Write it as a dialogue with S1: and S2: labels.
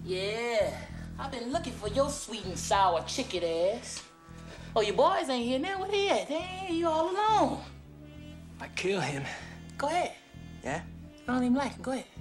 S1: Yeah, I've been looking for your sweet and sour chicken ass. Oh, your boys ain't here now. Where they at? They ain't, you all alone.
S2: I kill him.
S1: Go ahead.
S2: Yeah?
S1: I don't even like him. Go ahead.